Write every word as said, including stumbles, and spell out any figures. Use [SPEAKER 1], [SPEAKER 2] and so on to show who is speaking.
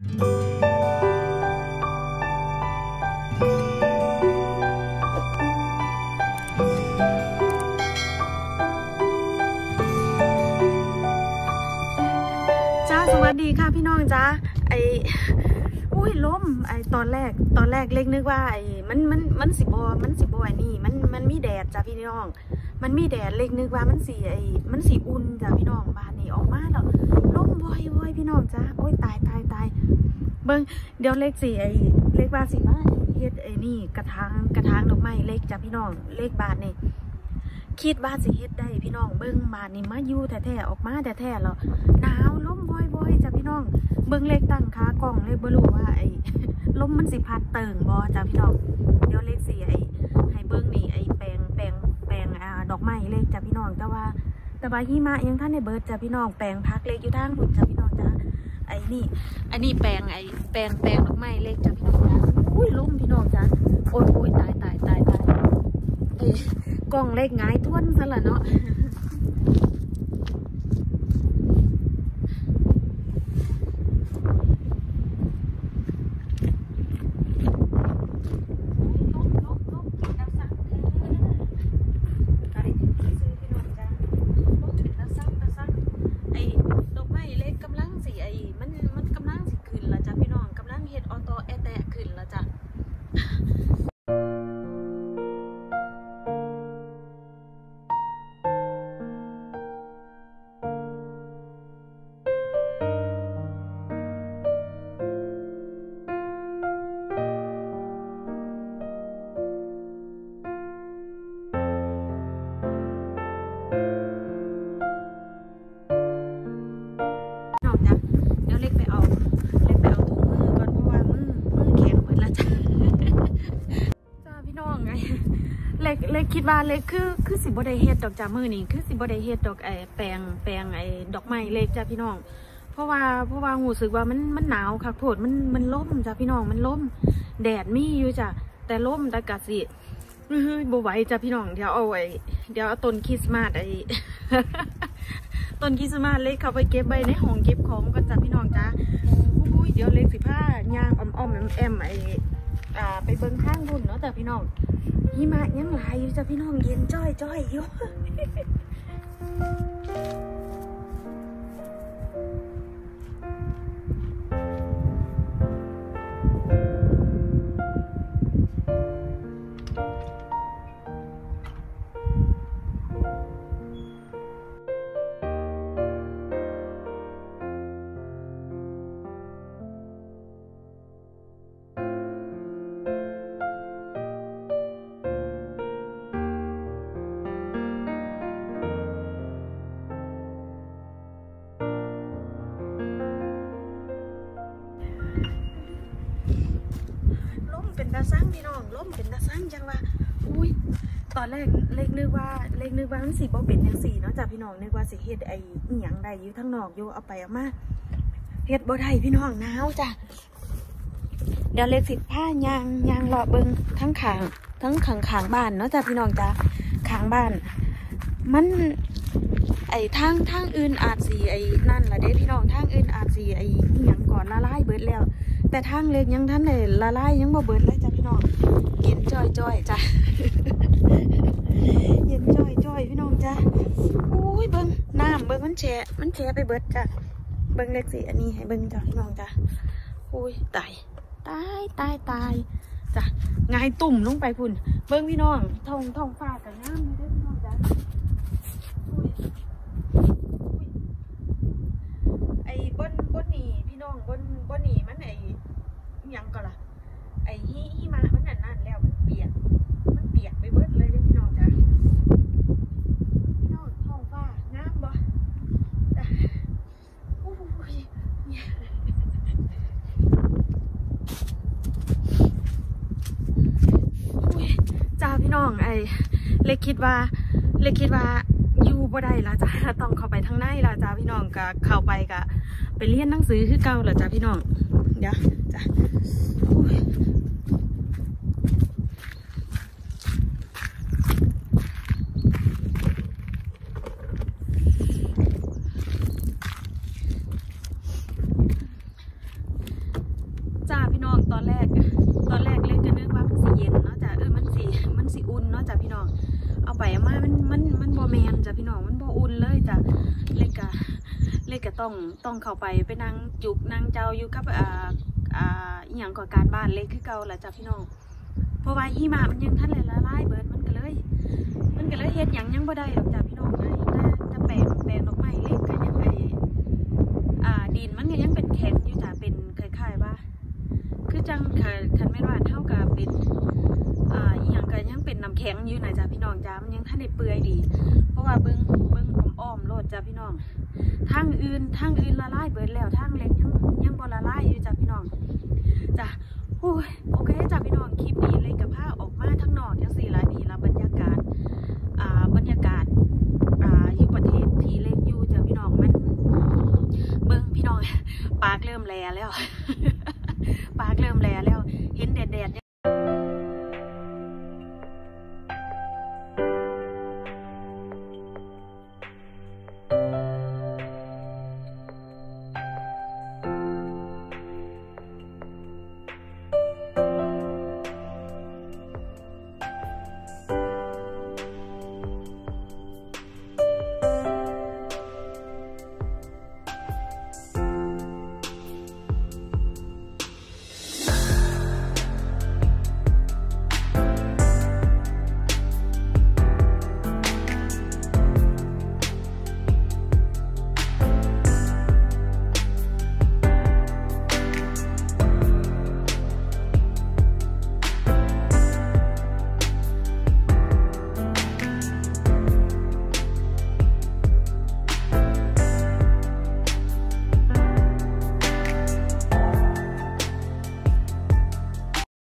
[SPEAKER 1] จ้าสวัสดีค่ะพี่น้องจ้าไออุ้ยล้มไอตอนแรกตอนแรกเล็กนึกว่าไอมันมันมันสิบอมันสิบอไอนี่มันมันมีแดดจ้าพี่น้องมันมีแดดเล็กนึกว่ามันสีไอมันสีอุ่นจ้าพี่น้องบ้านนี้ออกมาแล้วล้มวอยวอยพี่น้องจ้าโอ้ยตายตายตายเบิ้งเดี๋ยวเล็กสีไอเล็กว่าสิมาเฮ็ดไอนี่กระถางกระถางดอกไม้เล็กจ้าพี่น้องเล็กบาทนี่คิดว่าสิเฮ็ดได้พี่น้องเบิ้งบาทนี่มาอยู่แท้ๆออกมาแท้ๆแล้วหนาวล้มวอยวอยจ้าพี่น้องเบิ้งเล็กตั้งขากล่องเลยบ่รู้ว่าไอ้ลมมันสิพัดเติ่งบ่จ้าพี่น้องเดี๋ยวเล็กสิไอ้ให้เบิ้งนี่ไอ้แปลงแปลงแปลงอ่าดอกไม้เล็กจ้าพี่น้องแต่ว่าแต่ว่าหิมะยังท่านในเบิร์ดจ้าพี่น้องแปลงพักเล็กอยู่ทางหุ่นจ้าพี่น้องจ้าไอ้นี่อันนี้แปลงไอ้แปลงแปลงดอกไม้เล็กจ้าพี่น้องจ้าอุ้ยล้มพี่น้องจ้าโอ้ยโอ้ยตายตายตายตายเอ้กล่องเล็กง่ายท้วนซะละเนาะเล็กเล็กคิดว่าเล็กคือคือสิบได้เฮ็ดดอกจ้ามือนี่คือสิบได้เฮ็ดดอกไอแปลงแปลงไอดอกไม้เล็กจ้าพี่น้องเพราะว่าเพราะว่าหูสึกว่ามันมันหนาวค่ะโพดมันมันล่มจ้าพี่น้องมันล่มแดดมีอยู่จ้ะแต่ล่มแต่กะสิเฮ้ยบ่ไหวจ้าพี่น้องเดี๋ยวเอาไว้เดี๋ยวเอาต้นคริสต์มาสไอ ต้นคริสต์มาสเล็กเขาไปเก็บไว้ในห้องเก็บของกันจ้าพี่น้องจ้าอุ้ยเดี๋ยวเล็กสิผ้ายางอ่อมๆแอมไออ่าไปเบิ้งข้างบุญเนาะแต่พี่น้องหิมะยังหลายอยู่จ้ะพี่น้องเย็นจ้อยจ้อยอยู่เป็นตาสร้างพี่น้องล้มเป็นตาสร้างจังว่าอุ้ยตอนแรกเล็กนึกว่าเล็กนึกว่ามันสีบอเป็นอย่างสีเนาะจ้ะพี่น้องนึกว่าสิเฮ็ดไอ้หยังใดอยู่ทั้งนอกอยู่เอาไปเอามาเฮ็ดบ่ได้พี่น้องหนาวจ้ะเดี๋ยวเล็กสิผ้ายางยางรอเบิ้งทั้งขางทั้งขางขางบ้านเนาะจ้ะพี่น้องจ้ะขางบ้านมันไอ้ทางทางอื่นอาจสีไอ้นั่นแหละเด้พี่น้องทางอื่นอาจสีไอ้หยังก่อนละลายเบิดแล้วแต่ทางเล็กยังท่านเลยละลายยังบ่เบิดเลยจ้ะพี่น้องเย็นจ้อยจ้อยจ้ะ เย็นจ้อยจ้อยพี่น้องจ้ะโอ้ยเบิ้งน้ำเบิ้งมันแฉะมันแฉะไปเบิดจ้ะเบิ้งเล็กสิอันนี้ให้เบิ้งจ้ะพี่น้องจ้ะโอ้ยตายตายตายตายจ้ะง่ายตุ่มลงไปพุ่นเบิ้งพี่น้องท้องท้องฟ้ากับน้ำเลยพี่น้องจ้ะไอ้บนบนนี่พี่น้องบนบนนี่มันไอ้ยังก็ล่ะไอ้หิหิมะมันนั่นนั่นแล้วมันเปียกมันเปียกไปเบิดเลยเด้อพี่น้องจ้ะพี่น้องท้องฟ้าน้ำบ่จ้ะโอ้ยจ้าพี่น้องไอ้เล็กคิดว่าเล็กคิดว่าอยู่บ่ได้ละจ้ะต้องเข้าไปทางในละจ้ะพี่น้องก็เข้าไปก็ไปเรียนหนังสือคือเก่าละจ้ะพี่น้องเดี๋ยวจ้ะน้องตอนแรกตอนแรกเลยก็นึกว่ามันสิเย็นเนาะจ้ะเออมันสิมันสิอุ่นเนาะจ้ะพี่น้องเอาไปเอามามันมันมันบ่แมนจ้ะพี่น้องมันบ่อุ่นเลยจ้ะเลยก็เลยก็ต้องต้องเข้าไปไปนั่งจุกนั่งเจ้าอยู่กับอ่าอ่าอีหยังก่อการบ้านเลยคือเก่าแหละจ้ะพี่น้องเพราะว่าหิมะมันยังทันเลยละลายเบิดมันก็เลยมันก็เลยเฮ็ดหยังยังบ่ได้หรอกจ้ะพี่น้องไอ้ถ้าแปลงแปลงดอกไม้เล็กก็ยังไอ้อ่าดินมันก็ยังเป็นแข็งอยู่จ้ะเป็นคล้ายๆว่าคือจังคันแม่นว่าเท่ากับเป็นอ่าอีหยังก็ยังเป็นน้ำแข็งอยู่นะจ้ะพี่น้องจ้ะมันยังทันได้เปื่อยดีเพราะว่าเบิ่งเบิ่งอ้อมๆโลดจ้ะพี่น้องทางอื่นทางอื่นละลายเบิดแล้วทางเล็กยังยังบ่ละลายอยู่จ้ะพี่น้องจ้ะโอ้ยโอเคจ้ะพี่น้องคลิปนี้เลยกับผ้าออกมาทั้งนอกจังสี่ละนี่ละบรรยากาศอ่าบรรยากาศอ่าอยู่ประเทศที่เล็กอยู่จ้ะพี่น้องมันเบิ่งพี่น้องปากเริ่มแลแล้ว